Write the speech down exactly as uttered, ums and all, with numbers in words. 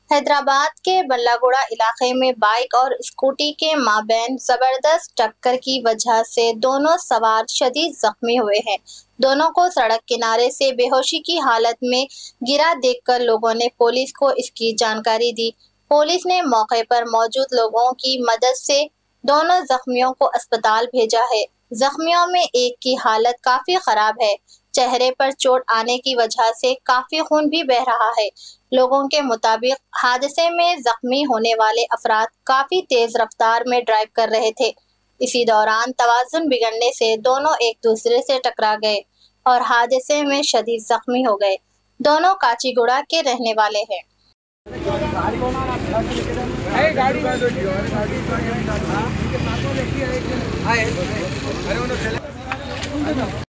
हैदराबाद के बल्लागुड़ा इलाके में बाइक और स्कूटी के माबैन जबरदस्त टक्कर की वजह से दोनों सवार शदीद जख्मी हुए हैं। दोनों को सड़क किनारे से बेहोशी की हालत में गिरा देखकर लोगों ने पुलिस को इसकी जानकारी दी। पुलिस ने मौके पर मौजूद लोगों की मदद से दोनों जख्मियों को अस्पताल भेजा है। जख्मियों में एक की हालत काफी खराब है। चेहरे पर चोट आने की वजह से काफी खून भी बह रहा है। लोगों के मुताबिक हादसे में जख्मी होने वाले अफराद काफी तेज रफ्तार में ड्राइव कर रहे थे। इसी दौरान तवाज़ुन बिगड़ने से दोनों एक दूसरे से टकरा गए और हादसे में शदीद जख्मी हो गए। दोनों काचीगुड़ा के रहने वाले हैं। गाड़ी